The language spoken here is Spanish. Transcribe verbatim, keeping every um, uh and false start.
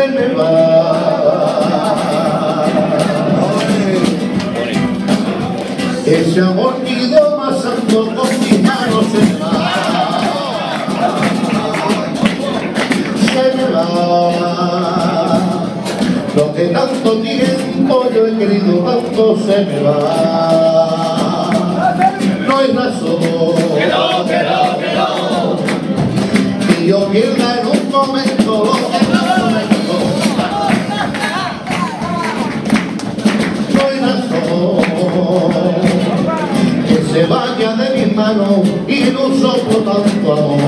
se me va. Ese amor que ido pasando con mis manos se me va. Se me va. Lo que tanto tiempo yo he querido tanto se me va. No hay razón que no, que no, que no, que yo pierda en un momento lo que tanto me costó. No hay razón que se vaya de mis manos y no soplo tanto amor.